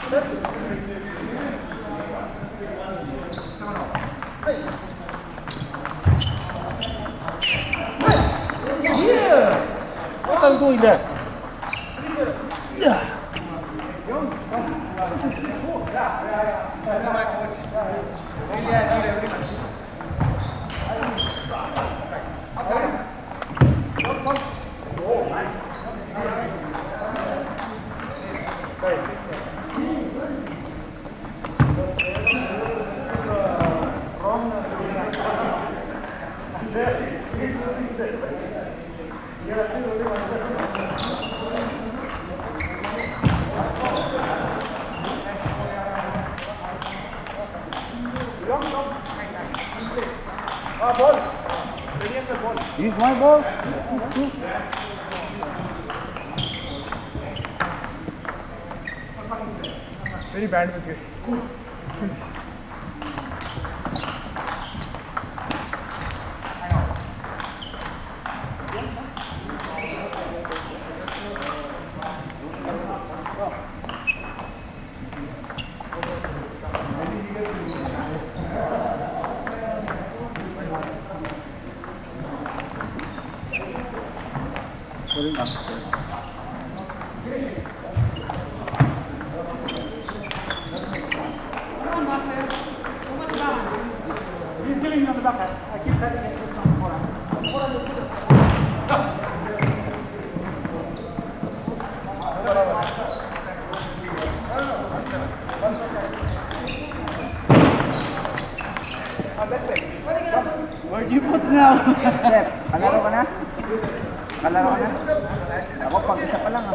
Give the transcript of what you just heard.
Yeah! What are you doing there? Yeah. Use my ball. Very bad with it. He's giving me on the back. I keep trying to get this on the corner. Where do you put now? Chef, kalaro ka na? Kalaro ka na? Ako pag-isa pa lang.